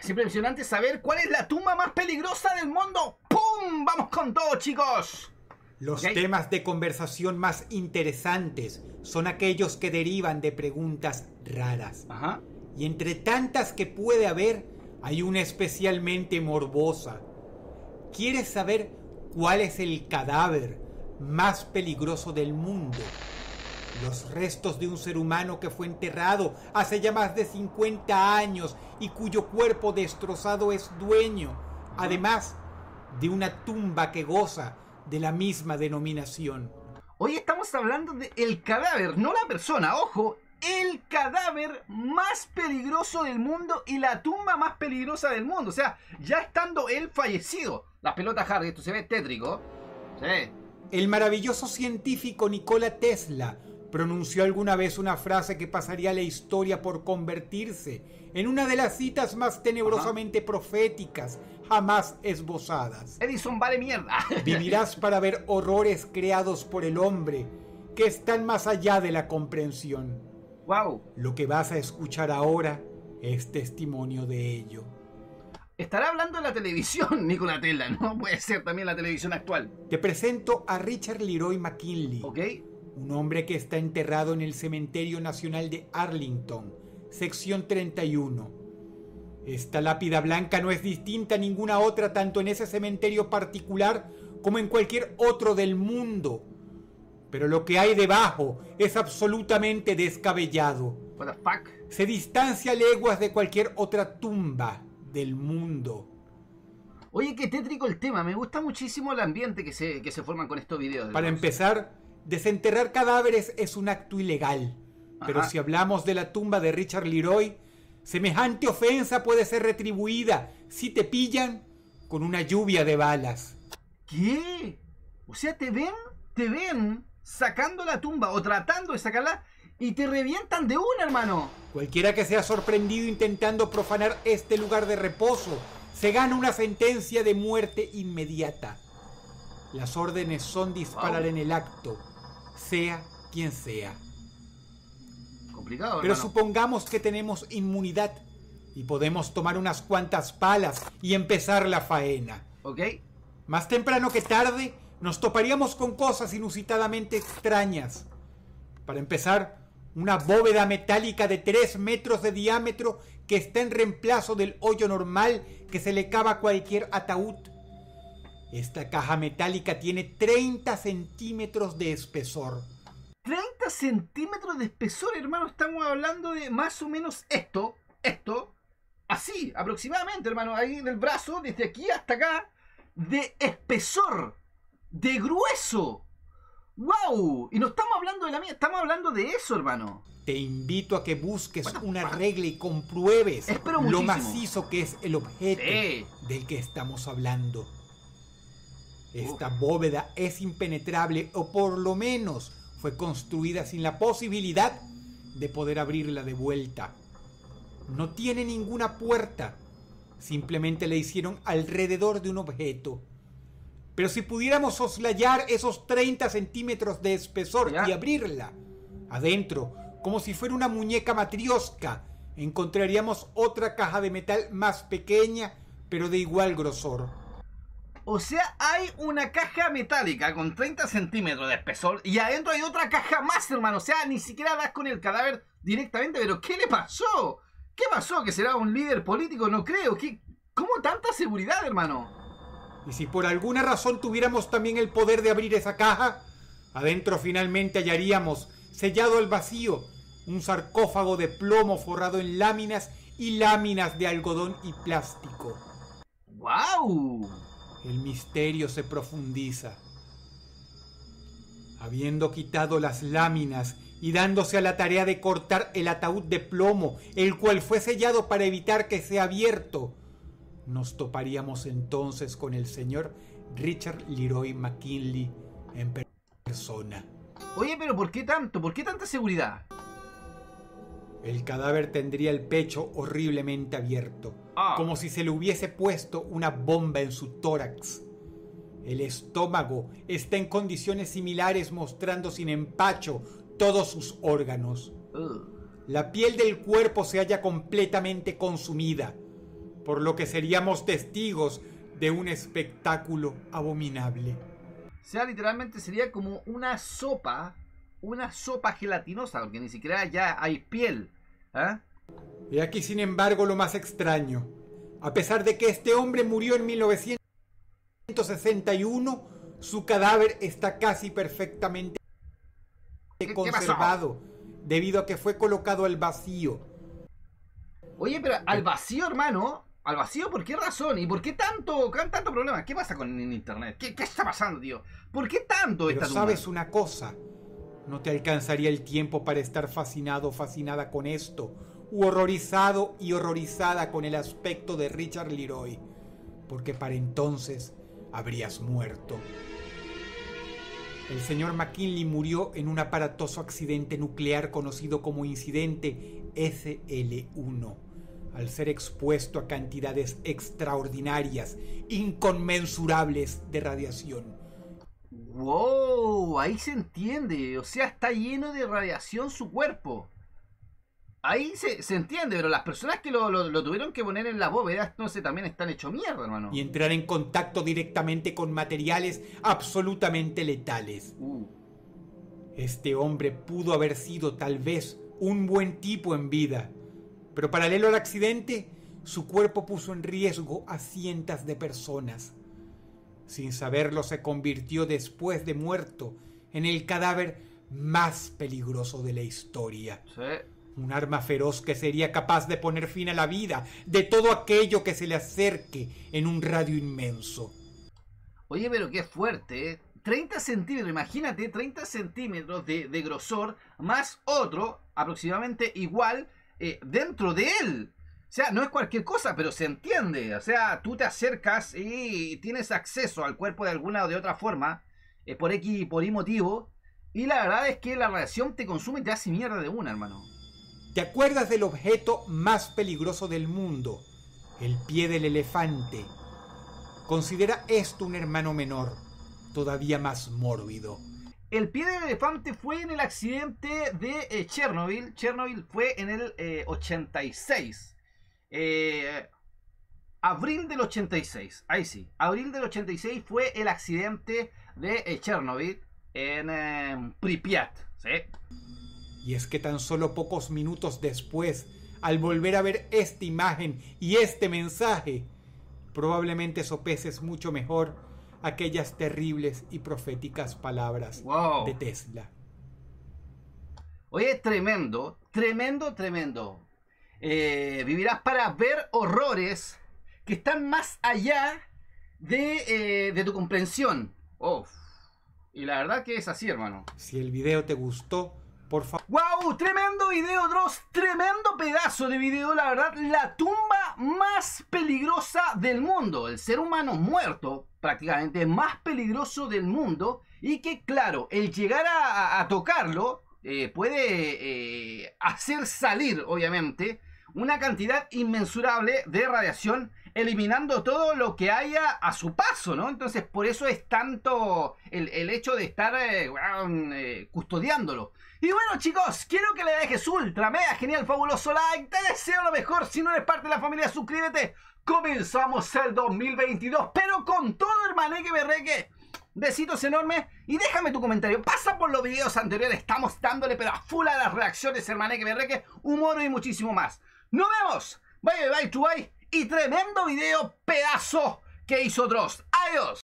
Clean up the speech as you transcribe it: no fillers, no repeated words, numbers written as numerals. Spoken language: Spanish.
Es impresionante saber cuál es la tumba más peligrosa del mundo. ¡Pum! ¡Vamos con todo, chicos! Los temas de conversación más interesantes son aquellos que derivan de preguntas raras. Ajá. Y entre tantas que puede haber, hay una especialmente morbosa. ¿Quieres saber cuál es el cadáver más peligroso del mundo? Los restos de un ser humano que fue enterrado hace ya más de 50 años y cuyo cuerpo destrozado es dueño, además de una tumba que goza de la misma denominación. Hoy estamos hablando del cadáver, no la persona, ojo, el cadáver más peligroso del mundo y la tumba más peligrosa del mundo. O sea, ya estando él fallecido. Las pelotas Harry, esto se ve tétrico. Sí. El maravilloso científico Nikola Tesla pronunció alguna vez una frase que pasaría a la historia por convertirse en una de las citas más tenebrosamente proféticas jamás esbozadas. Edison vale mierda. Vivirás para ver horrores creados por el hombre que están más allá de la comprensión. Wow. Lo que vas a escuchar ahora es testimonio de ello. Estará hablando de la televisión, Nikola Tesla, ¿no? Puede ser también la televisión actual. Te presento a Richard Leroy McKinley. ¿Ok? Un hombre que está enterrado en el Cementerio Nacional de Arlington, sección 31. Esta lápida blanca no es distinta a ninguna otra, tanto en ese cementerio particular como en cualquier otro del mundo. Pero lo que hay debajo es absolutamente descabellado. What the fuck? Se distancia leguas de cualquier otra tumba del mundo. Oye, qué tétrico el tema. Me gusta muchísimo el ambiente que se forman con estos videos. Para empezar, desenterrar cadáveres es un acto ilegal. Pero si hablamos de la tumba de Richard Leroy, semejante ofensa puede ser retribuida si te pillan con una lluvia de balas. ¿Qué? O sea, te ven sacando la tumba o tratando de sacarla y te revientan de una, hermano. Cualquiera que sea sorprendido intentando profanar este lugar de reposo se gana una sentencia de muerte inmediata. Las órdenes son disparar en el acto, sea quien sea. Complicado, Pero hermano. supongamos que tenemos inmunidad y podemos tomar unas cuantas palas y empezar la faena. ¿Ok? Más temprano que tarde nos toparíamos con cosas inusitadamente extrañas. Para empezar, una bóveda metálica de 3 metros de diámetro que está en reemplazo del hoyo normal que se le cava a cualquier ataúd. Esta caja metálica tiene 30 centímetros de espesor. 30 centímetros de espesor, hermano. Estamos hablando de más o menos esto. Así, aproximadamente, hermano. Ahí del brazo, desde aquí hasta acá. De espesor. De grueso. ¡Wow! Y no estamos hablando de la mía, estamos hablando de eso, hermano. Te invito a que busques una regla y compruebes lo macizo que es el objeto del que estamos hablando. Esta bóveda es impenetrable, o por lo menos fue construida sin la posibilidad de poder abrirla de vuelta. No tiene ninguna puerta, simplemente le hicieron alrededor de un objeto. Pero si pudiéramos soslayar esos 30 centímetros de espesor y abrirla, adentro, como si fuera una muñeca matrioska, encontraríamos otra caja de metal más pequeña, pero de igual grosor. O sea, hay una caja metálica con 30 centímetros de espesor y adentro hay otra caja más, hermano. O sea, ni siquiera das con el cadáver directamente. ¿Pero qué le pasó? ¿Qué pasó? ¿Que será un líder político? No creo. ¿Cómo tanta seguridad, hermano? Y si por alguna razón tuviéramos también el poder de abrir esa caja, adentro finalmente hallaríamos, sellado al vacío, un sarcófago de plomo forrado en láminas y láminas de algodón y plástico. ¡Guau! El misterio se profundiza. Habiendo quitado las láminas y dándose a la tarea de cortar el ataúd de plomo, el cual fue sellado para evitar que sea abierto, nos toparíamos entonces con el señor Richard Leroy McKinley en persona. Oye, pero ¿por qué tanto? ¿Por qué tanta seguridad? El cadáver tendría el pecho horriblemente abierto, como si se le hubiese puesto una bomba en su tórax. El estómago está en condiciones similares, mostrando sin empacho todos sus órganos. La piel del cuerpo se halla completamente consumida. por lo que seríamos testigos de un espectáculo abominable. O sea, literalmente sería como una sopa gelatinosa, porque ni siquiera ya hay piel. ¿Eh? Y aquí, sin embargo, lo más extraño. A pesar de que este hombre murió en 1961, su cadáver está casi perfectamente conservado, debido a que fue colocado al vacío. Oye, pero al vacío, hermano. ¿Al vacío? ¿Por qué razón? ¿Y por qué tanto problema? ¿Qué pasa con internet? ¿Qué está pasando, tío? ¿Por qué tanto esta tumba? Pero sabes una cosa, no te alcanzaría el tiempo para estar fascinado o fascinada con esto, u horrorizado y horrorizada con el aspecto de Richard Leroy, porque para entonces habrías muerto. El señor McKinley murió en un aparatoso accidente nuclear conocido como incidente SL1, al ser expuesto a cantidades extraordinarias, inconmensurables de radiación. ¡Wow! Ahí se entiende. O sea, está lleno de radiación su cuerpo. Ahí se entiende, pero las personas que lo tuvieron que poner en la bóveda, entonces también están hechos mierda, hermano. Y entrar en contacto directamente con materiales absolutamente letales. Este hombre pudo haber sido tal vez un buen tipo en vida, pero paralelo al accidente, su cuerpo puso en riesgo a cientos de personas. Sin saberlo, se convirtió después de muerto en el cadáver más peligroso de la historia. Sí. Un arma feroz que sería capaz de poner fin a la vida de todo aquello que se le acerque en un radio inmenso. Oye, pero qué fuerte, ¿eh? 30 centímetros, imagínate, 30 centímetros de grosor, más otro, aproximadamente igual, dentro de él. O sea, no es cualquier cosa, pero se entiende. O sea, tú te acercas y tienes acceso al cuerpo de alguna o de otra forma, por X, por Y motivo, y la verdad es que la radiación te consume y te hace mierda de una, hermano. ¿Te acuerdas del objeto más peligroso del mundo? El pie del elefante. Considera esto un hermano menor, todavía más mórbido. El pie del elefante fue en el accidente de Chernobyl. Chernobyl fue en el 86. Abril del 86. Ahí sí. Abril del 86 fue el accidente de Chernobyl en Pripyat. ¿Sí? Y es que tan solo pocos minutos después, al volver a ver esta imagen y este mensaje, probablemente sopeses mucho mejor aquellas terribles y proféticas palabras de Tesla. Oye, tremendo, tremendo, tremendo. Vivirás para ver horrores que están más allá de tu comprensión. Y la verdad que es así, hermano. Si el video te gustó, por favor. ¡Wow! Tremendo video, Dross. Tremendo pedazo de video. La verdad, la tumba más peligrosa del mundo. El ser humano muerto, prácticamente más peligroso del mundo. Y que, claro, el llegar a tocarlo puede hacer salir, obviamente, una cantidad inmensurable de radiación, eliminando todo lo que haya a su paso, ¿no? Entonces, por eso es tanto el hecho de estar custodiándolo. Y bueno, chicos, quiero que le dejes ultra, mega, genial, fabuloso like. Te deseo lo mejor. Si no eres parte de la familia, suscríbete. Comenzamos el 2022, pero con todo, hermaneque berreque. Besitos enormes y déjame tu comentario. Pasa por los videos anteriores, estamos dándole pero a full a las reacciones, hermaneque berreque, humor y muchísimo más. ¡Nos vemos! Bye, bye, bye, bye. Y tremendo video, pedazo, que hizo Dross. ¡Adiós!